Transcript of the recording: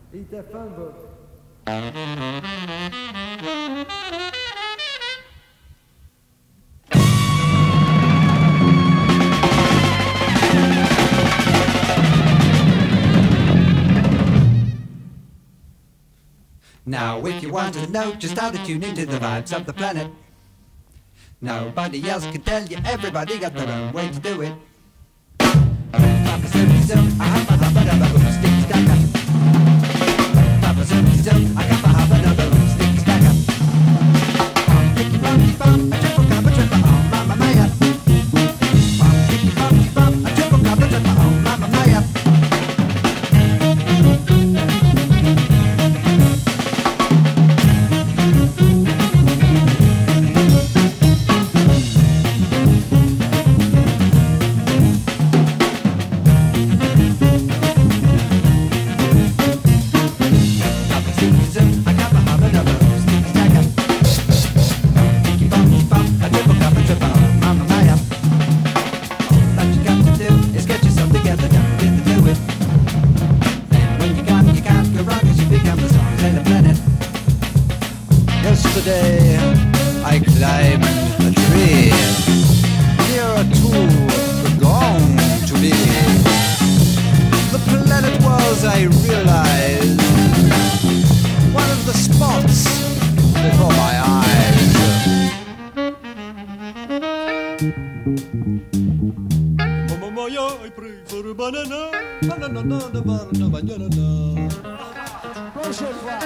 Eat that phone book. Now if you want to know just how to tune into the vibes of the planet, nobody else can tell you, everybody got their own way to do it. Papa Zoom Zoom, I have a hubba dubba boom, sticky stacker. Papa Zoom Zoom, I have a hubba dubba boom, sticky stacker. Picky bumpy bump, a triple cup, a triple, oh mamma mia. Picky bumpy bump, a triple cup, a triple, oh mamma mia. Yesterday I climbed a tree nearer to the Gong to be. The planet was, I realized, one of the spots before my eyes. Mama Maya, I pray for a banana, banana, banana, banana. Prochaine fois.